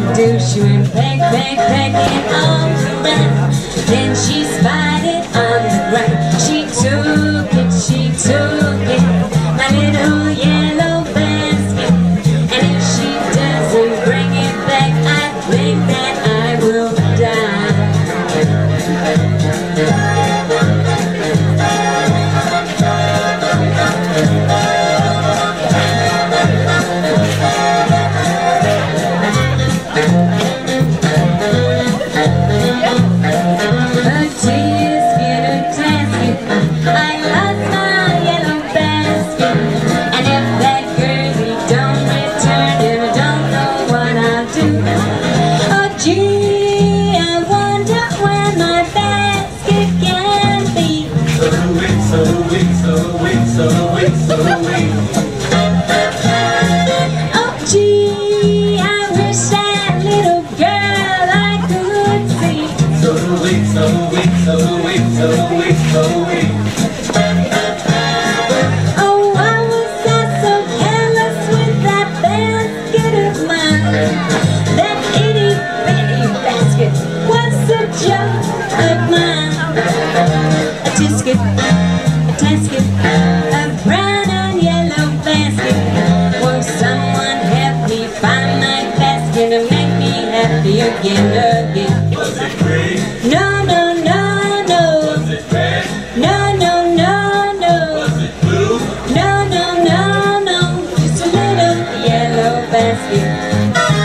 do? She went peck, peck, pecking all around. Then she spied it on the ground. She took it, my little yellow basket. And if she doesn't bring it back, I think that I will die. Oh gee, I wish that little girl I could see. So weak, so weak, so weak, so weak, so weak. Oh, why was I so careless with that basket of mine? That itty bitty basket was a joke of mine. A tisket, a tasket, a brown and yellow basket. Won't someone help me find my basket and make me happy again? Was it green? No, no, no, no. Was it red? No, no, no, no. Was it blue? No, no, no, no. Just a little yellow basket.